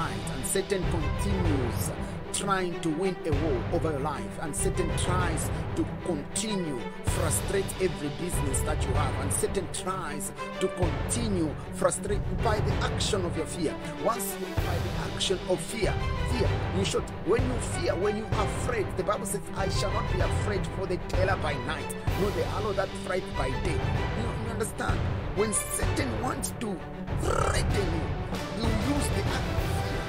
night, and Satan continues trying to win a war over your life, and Satan tries to continue frustrate every business that you have, and Satan tries to continue frustrate by the action of your fear. Once by the action of fear, in short, when you fear, when you are afraid, the Bible says, I shall not be afraid for the terror by night, nor the arrow that fright by day. You understand? When Satan wants to threaten you use the act of fear.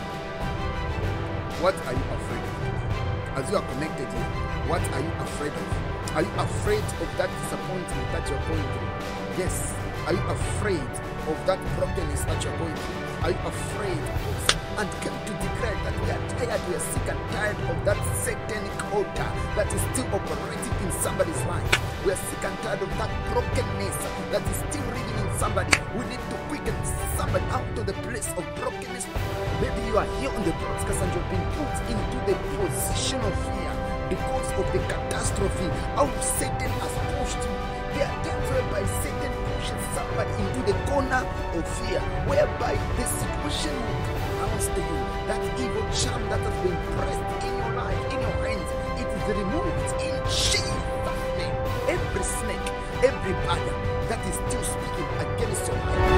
What are you afraid of? As you are connected here, what are you afraid of? Are you afraid of that disappointment that you're going through? Yes. Are you afraid of that brokenness that you're going through? Are you afraid? And came to declare that we are tired, we are sick and tired of that satanic altar that is still operating in somebody's life. We are sick and tired of that brokenness that is still living in somebody. We need to quicken somebody out of the place of brokenness. Maybe you are here on the broadcast and you've been put into the position of fear because of the catastrophe. How Satan has pushed you. There are times whereby Satan pushes somebody into the corner of fear, whereby the situation will announce to you that evil charm that has been pressed in your life, in your hands, it is removed in Jesus' name. Every snake, every badger that is still speaking against your life,